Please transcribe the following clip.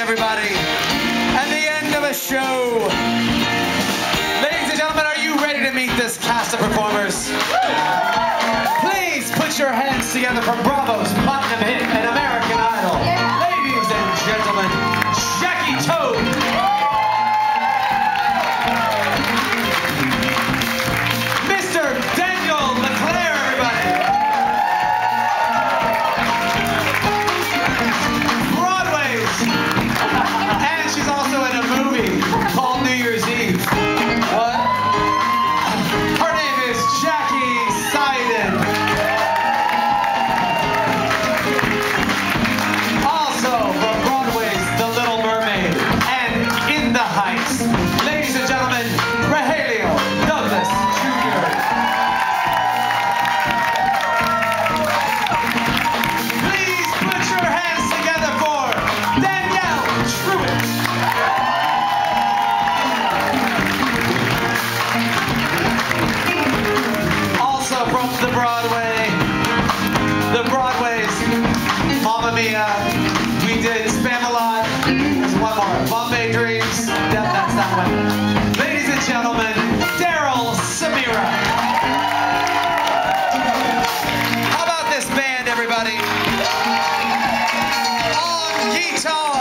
everybody. And the end of a show. Ladies and gentlemen, are you ready to meet this cast of performers? Please put your hands together for Bravo's platinum hit and American Idol. Ladies and gentlemen, Jackie Toad. Mr. Daniel LeClaire, everybody. Broadway's. And she's also in a movie called New Year's Eve. What? Her name is Jackie Seiden. Also from Broadway's The Little Mermaid and In the Heights. Ladies and gentlemen, Rogelio Douglas Jr. Please put your hands together for Danielle Truitt. Also from the Broadway's Mamma Mia. We did Spamalot. There's one more. Bombay Dreams. Yep, that's that one. Ladies and gentlemen, Daryl Samira. How about this band, everybody? On guitar.